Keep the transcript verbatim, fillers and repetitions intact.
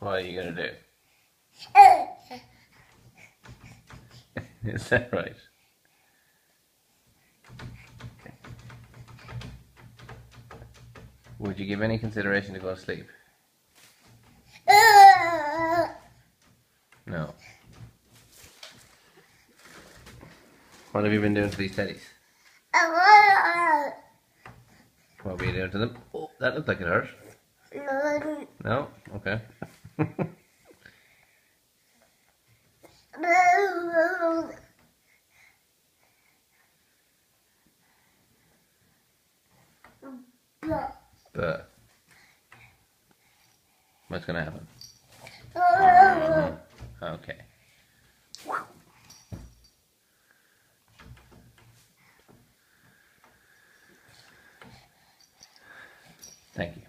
What are you going to do? Is that right? Would you give any consideration to go to sleep? No. What have you been doing to these teddies? What were you doing to them? Oh, that looked like it hurt. No? Okay. But what's gonna happen? Mm, okay. Thank you.